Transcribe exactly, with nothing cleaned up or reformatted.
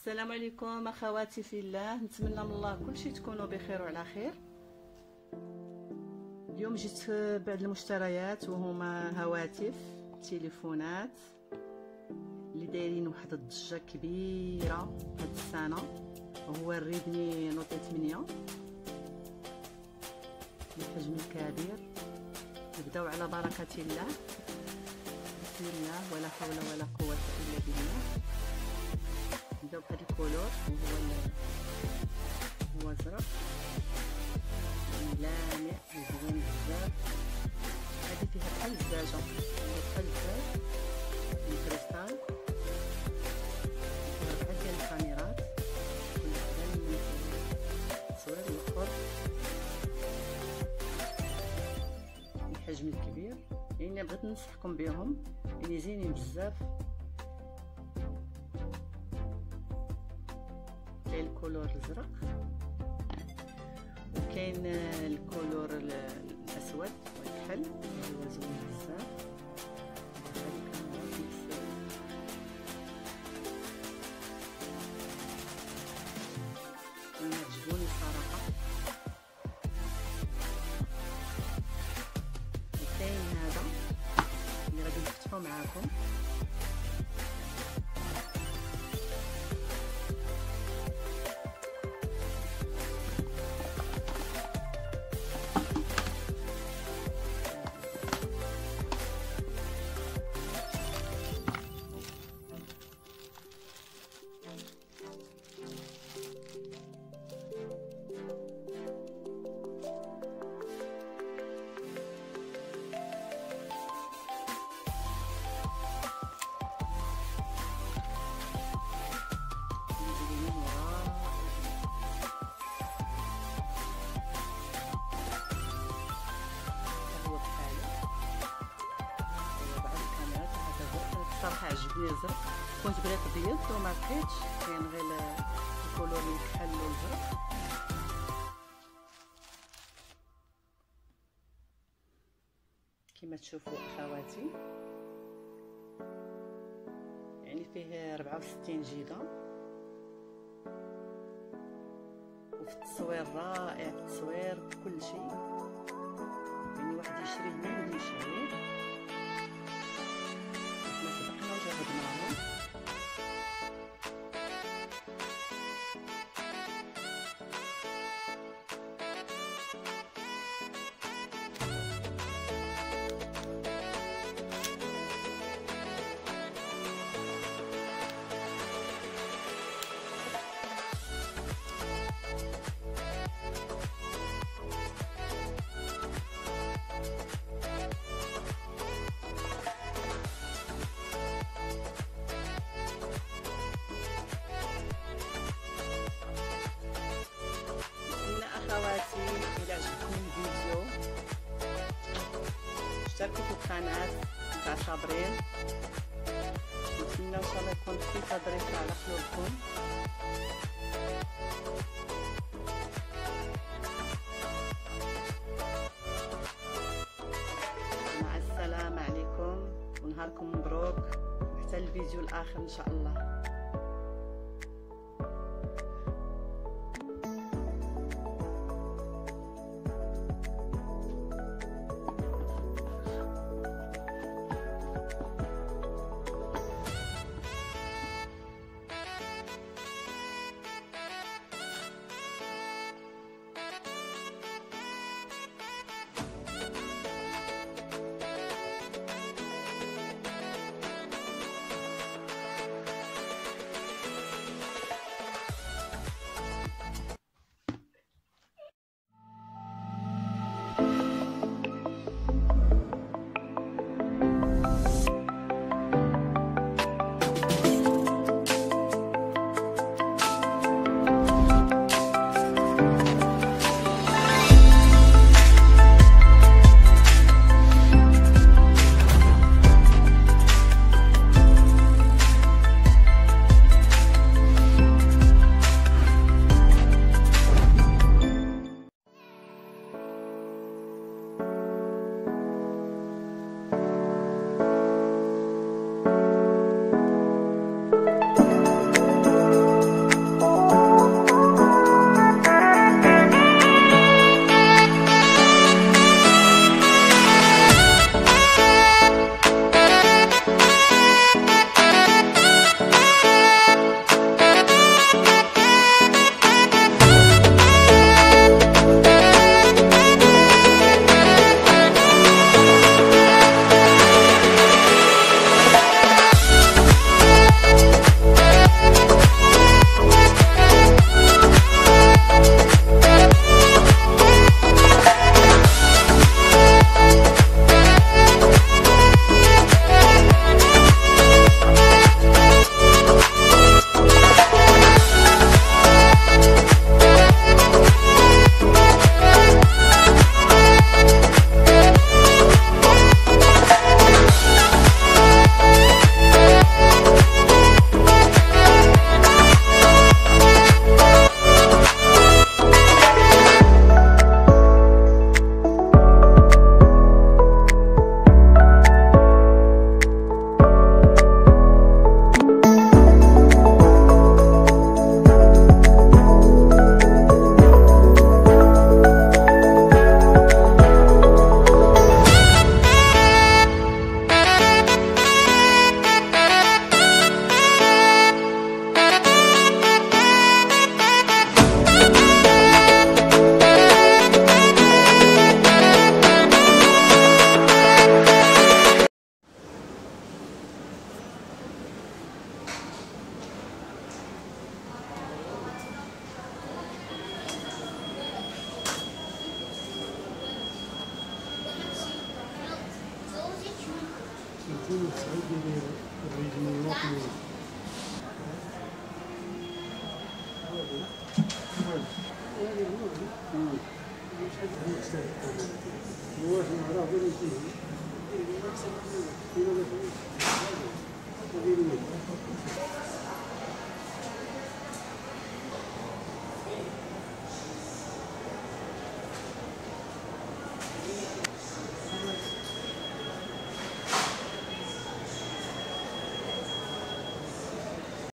السلام عليكم اخواتي في الله، نتمنى من الله كلشي تكونوا بخير وعلى خير. اليوم جيت بعد المشتريات وهما هواتف تليفونات اللي دايرين واحد الضجه كبيره هاد السنه، هو الريدمي نوت ثمانية الحجم الكبير. نبداو على بركه الله، بسم الله ولا حول ولا قوه الا بالله. نبداو بهاد الكولور وهو هو ازرق لامع مزيان بزاف. هادي فيها بحال الزجاجه، بحال الزجاج من كريستال، فيها بحال ديال الكاميرات كل وحده من التصوير الاخر. الحجم الكبير يعني بغيت ننصحكم بهم، يعني زينين بزاف. كاين الكولور الازرق وكاين الكولور الاسود والكحل، هو زوين بزاف. يعجبوني صراحه. وكاين هذا اللي غادي نفتحو معاكم، صراحه عجبني الزرق. كنت بغيت ابيض وما لقيتش، كاين غير الكولور الكحل والزرق. كما تشوفوا اخواتي يعني فيه أربعة وستين جيجا، وفي التصوير رائع، التصوير كل شيء، يعني واحد يشريه ما يديش عليه. جربناهم اخواتي. الى عجبكم الفيديو اشتركوا في القناه تاع صابرين، نتمنى ان شاء الله يكون خفيف ظريف على قلوبكم. مع السلامه عليكم ونهاركم مبروك، حتى الفيديو الاخر ان شاء الله. هو